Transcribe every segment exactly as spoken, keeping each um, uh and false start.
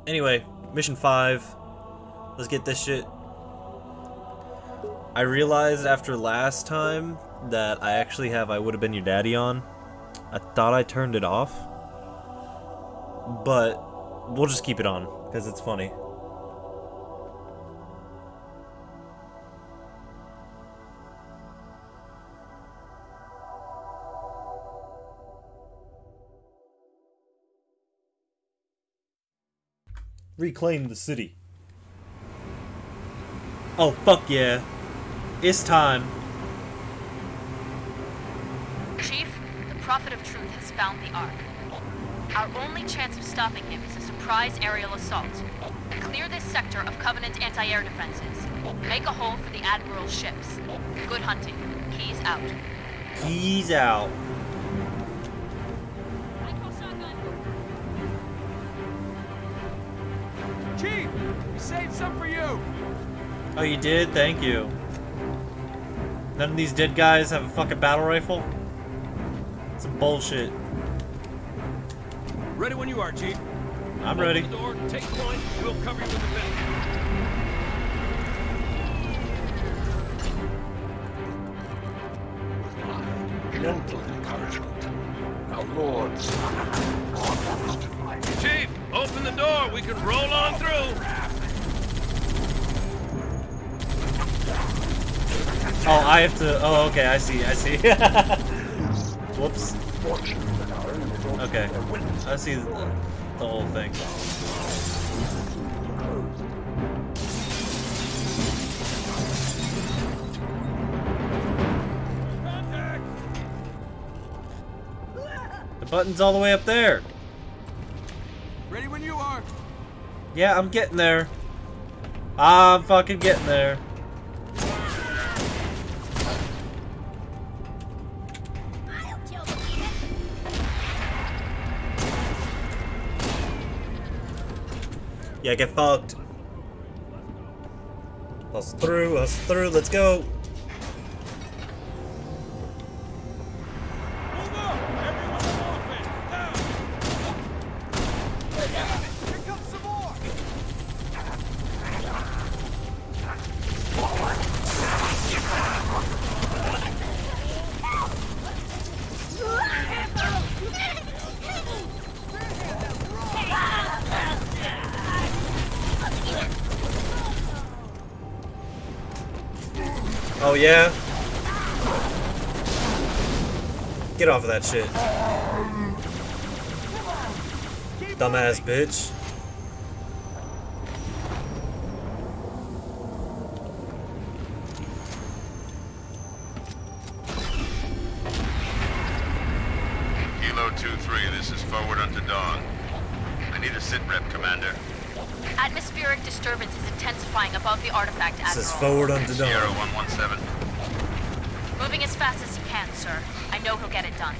Anyway, mission five. Let's get this shit. I realized after last time that I actually have I Would Have Been Your Daddy on. I thought I turned it off. But we'll just keep it on, because it's funny. Reclaim the city. Oh, fuck yeah. It's time. Chief, the Prophet of Truth has found the Ark. Our only chance of stopping him is a surprise aerial assault. Clear this sector of Covenant anti-air defenses. Make a hole for the Admiral's ships. Good hunting. Keys out. Keys out. Chief, we saved some for you. Oh, you did? Thank you. None of these dead guys have a fucking battle rifle? Some bullshit. Ready when you are, Chief. I'm ready. Open the door, take point, we'll cover you with the vent. Gentle encouragement. Our lords. Chief, open the door. We can roll on through. Oh, I have to. Oh, okay. I see. I see. Whoops. Okay. I see the, the whole thing. The button's all the way up there. Ready when you are. Yeah, I'm getting there. I'm fucking getting there. Yeah, get fucked. Us through, us through, let's go. Move up! Everyone off it! Down! Here comes some more! Oh yeah? Get off of that shit. Dumbass bitch. Kilo two three, this is forward unto dawn. I need a sit rep, Commander. Atmospheric disturbance is intensifying above the artifact, Admiral. This is forward unto Sierra dawn. one one seven. Moving as fast as he can, sir. I know he'll get it done.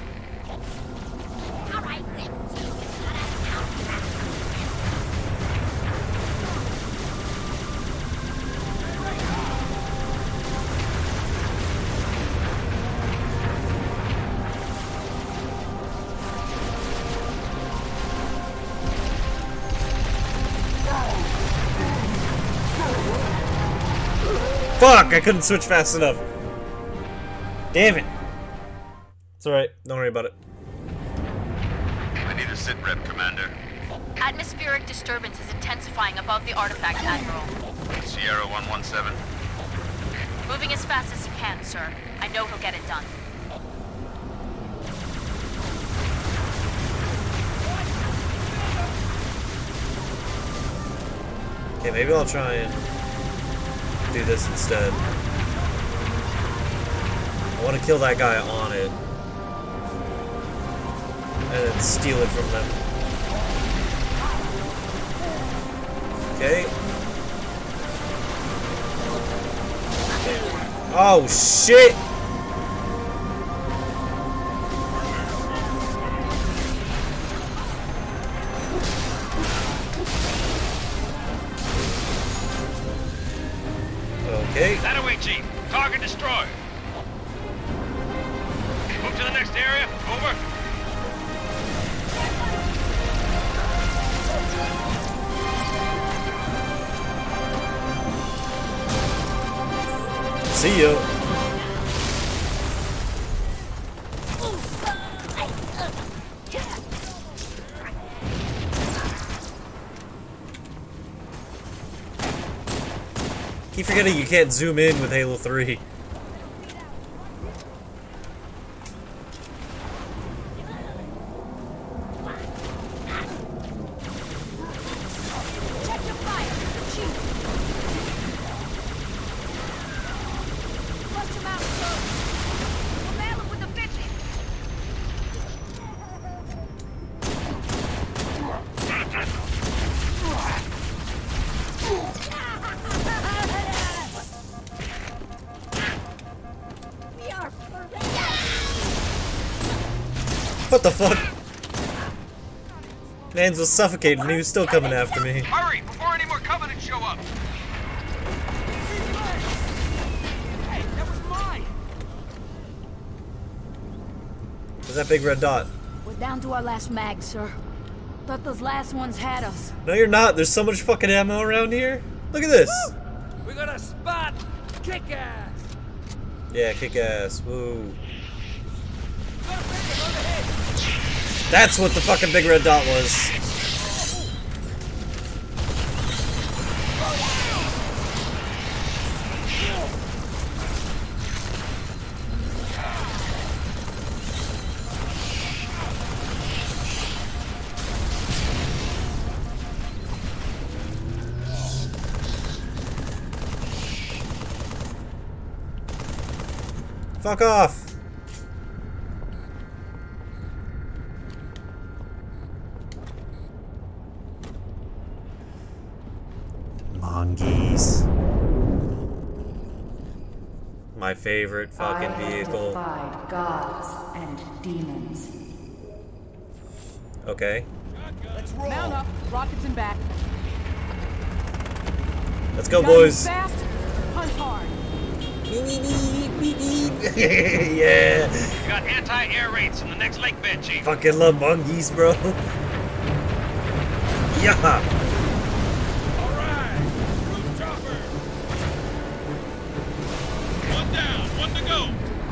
Fuck! I couldn't switch fast enough. Damn it. It's alright. Don't worry about it. I need a sit rep, Commander. Atmospheric disturbance is intensifying above the artifact, Admiral. Sierra one one seven. Moving as fast as he can, sir. I know he'll get it done. Okay, maybe I'll try and do this instead. I want to kill that guy on it. And then steal it from them. Okay. Oh shit! Okay. That away, Chief. Target destroyed. Move to the next area. Over. See ya. Keep forgetting you can't zoom in with Halo three. What the fuck? Mans was suffocating and he was still coming after me. Hurry, before any more Covenant show up! Hey, that was mine! Where's that big red dot? We're down to our last mag, sir. Thought those last ones had us. No, you're not. There's so much fucking ammo around here. Look at this. Woo! We got a spot! Kick ass! Yeah, kick ass. Woo. That's what the fucking big red dot was. Fuck off. Mongoose. My favorite fucking I vehicle. defied gods and demons. Okay. Let's roll! Mount up, rockets in back. Let's go, Gotta move boys. Fast, punch hard. Yeah. We got anti-air raids in the next lake bed, Chief. Fucking love mongoose, bro. Yeah. Alright! Roof chopper! One down, one to go!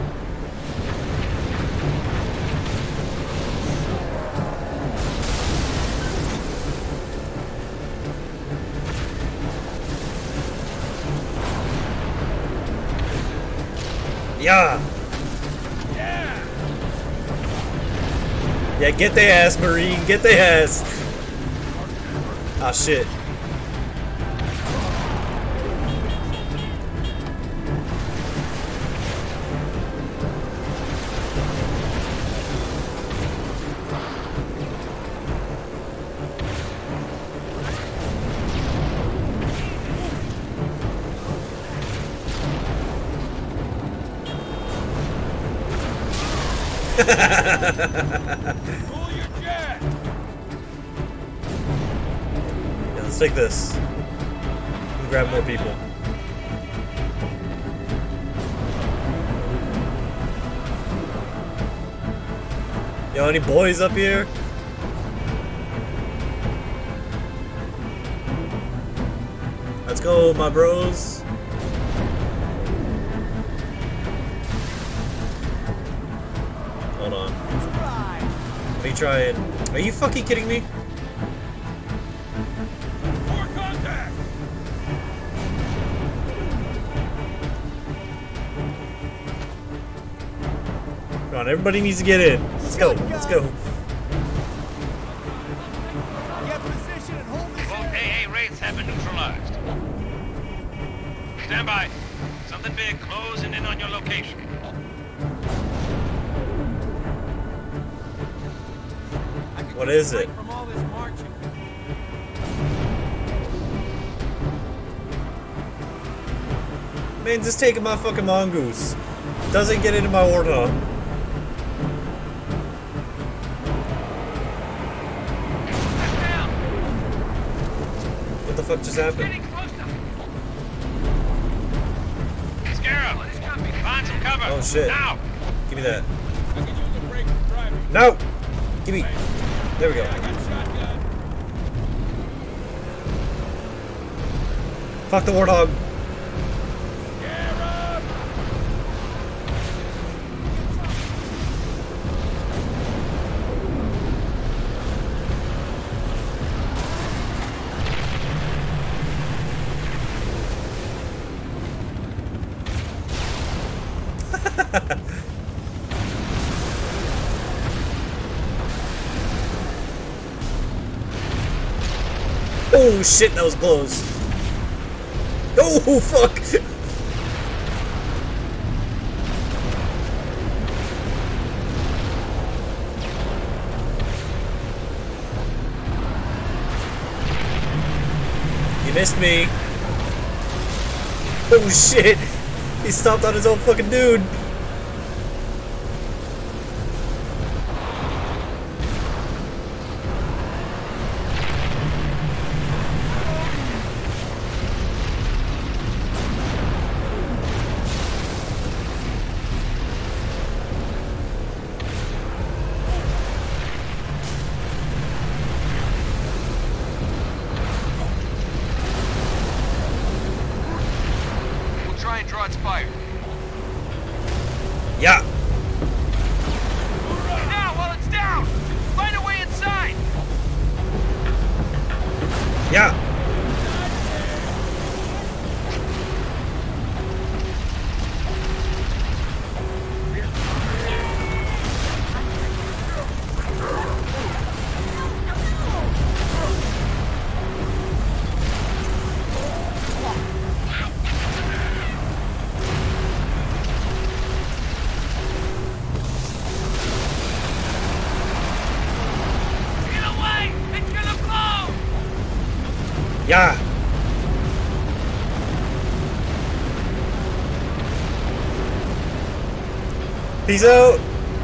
Yeah. Yeah! Yeah, get their ass, Marine. Get their ass. Ah, shit. Pull your jet! Yeah, let's take this. And grab more people. Yo, any boys up here? Let's go, my bros. Hold on. Let me try it. Are you fucking kidding me? For contact! Come on, everybody needs to get in. Let's go. Let's go. Get position and hold this Both A A raids have been neutralized. Stand by. Something big closing in on your location. What is it? From all this marching. Man, just taking my fucking mongoose. Doesn't get into my warthog. What the fuck just happened? Scarab, find some cover. Oh shit. Now. Give me that. I can use a break for driving. No! Give me. There we go. I got shotgun. Fuck the warthog. Scarab! Oh shit, that was close. Oh fuck! You missed me. Oh shit! He stomped on his own fucking dude. Draw its fire. Yeah. Now, while it's down, find a way inside. Yeah. Yeah. Peace out.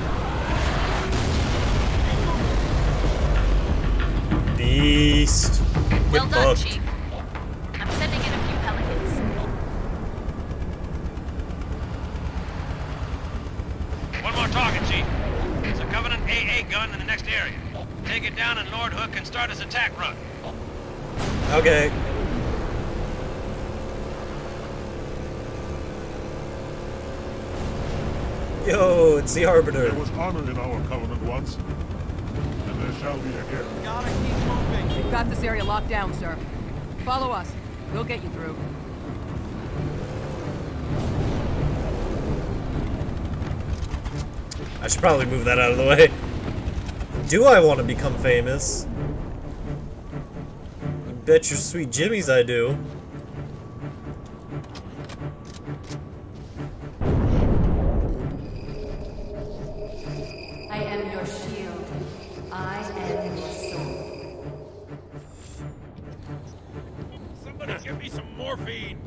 Beast. Well Get done, fucked. Chief. I'm sending in a few pelicans. One more target, Chief. It's a Covenant A A gun in the next area. Take it down and Lord Hook can start his attack run. Okay. Yo, it's the Arbiter. There was honor in our covenant once, and there shall be again. Gotta keep moving. We've got this area locked down, sir. Follow us. We'll get you through. I should probably move that out of the way. Do I want to become famous? You bet your sweet jimmies I do. I am your shield. I am your soul. Somebody give me some morphine.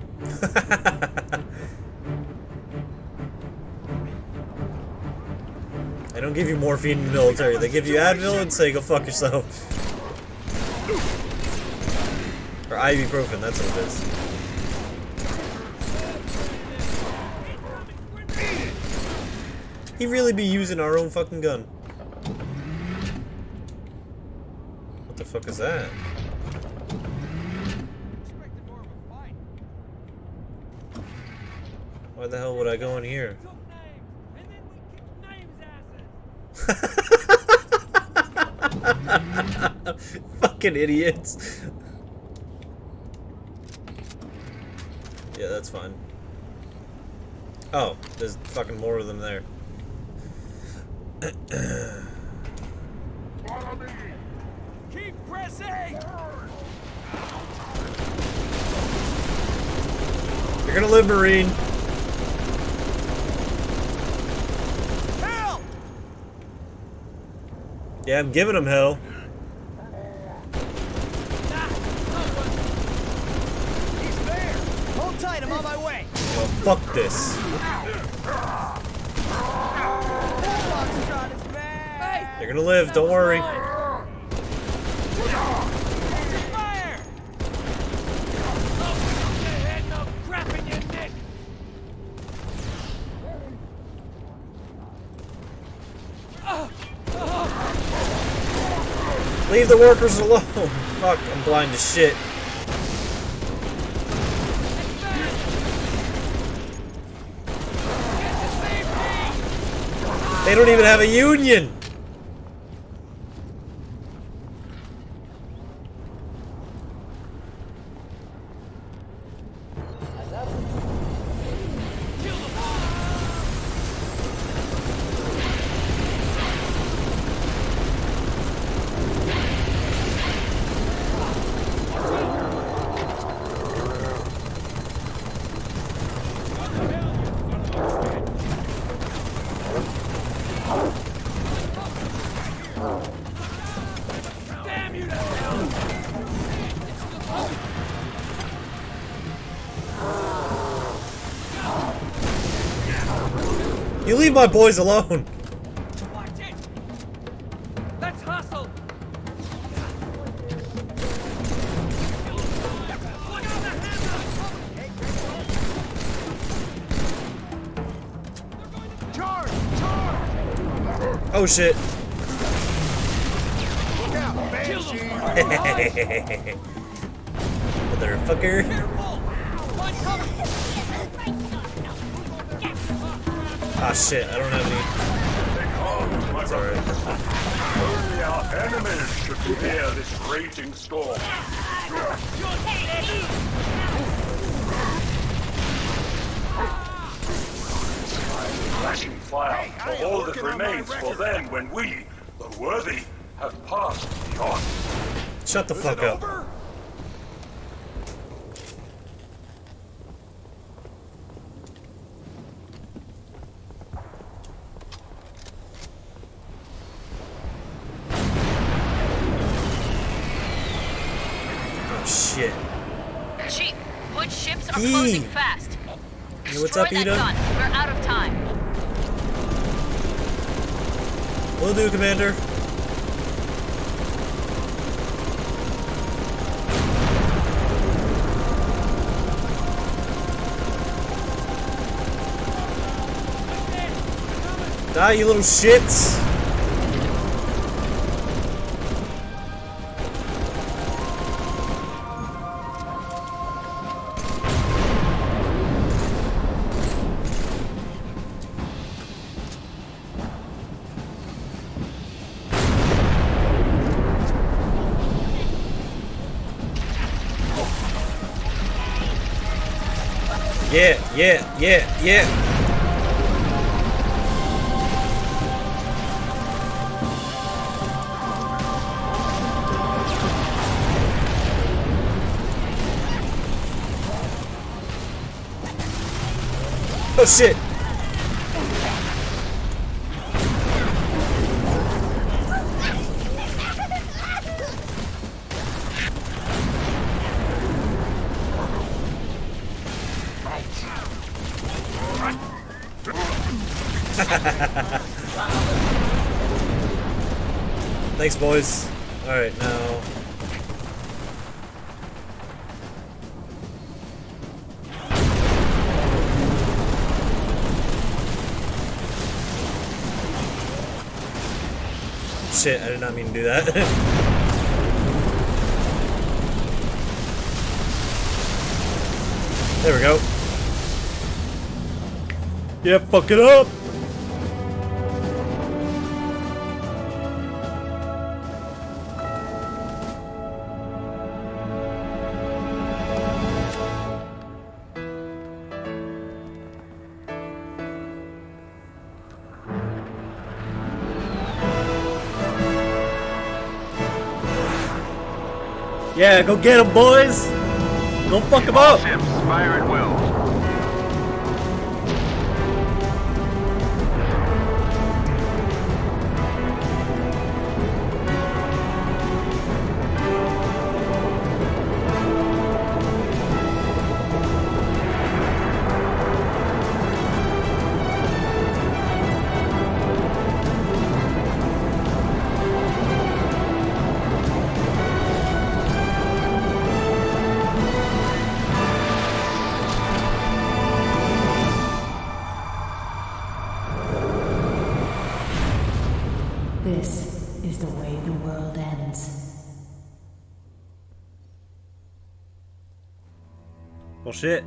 I don't give you morphine in the military. They give you Advil and say go fuck yourself. Or ibuprofen, that's what it is. He really be using our own fucking gun. What the fuck is that? Why the hell would I go in here? Fucking idiots. Yeah, that's fine. Oh, there's fucking more of them there. Keep pressing. You're gonna live, Marine. Help! Yeah, I'm giving him hell. He's there. Hold tight. I'm on my way. Well, fuck this. You're gonna live, don't worry. Fire! No crap in your neck. Leave the workers alone. Fuck, I'm blind as shit. They don't even have a union. You leave my boys alone. Watch it. Let's hustle. Charge! Charge! Oh shit. Look out, Banshee! Motherfucker. Ah shit, I don't have any. It's alright. Only our enemies should fear this raging storm. Flashing fire, for all that remains for then when we, the worthy, have passed beyond. Shut the fuck up. Shit. Chief, Hood ships are Yee. closing fast. Hey, what's Destroy up, that Ida? gun. We're out of time. Will do, Commander. Die, you little shits. Yeah, yeah, yeah, yeah. Oh shit. Thanks, boys. Alright, now. Shit, I did not mean to do that. There we go. Yeah, fuck it up! Yeah, go get him, boys! Go fuck him up! Ships, fire at will. This is the way the world ends. Well, shit.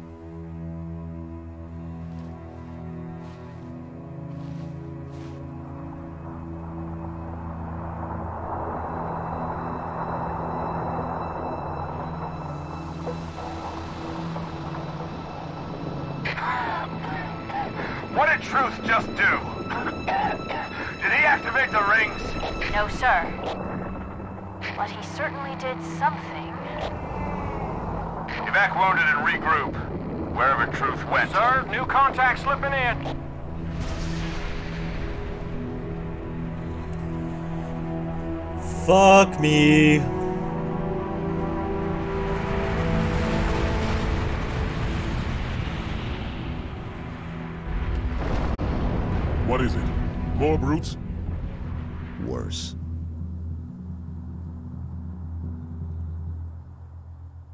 What did Truth just do? Did he activate the rings? No, sir. But he certainly did something. Evac wounded and regroup. Wherever Truth went. Sir, new contact slipping in. Fuck me. What is it? More brutes? Worse.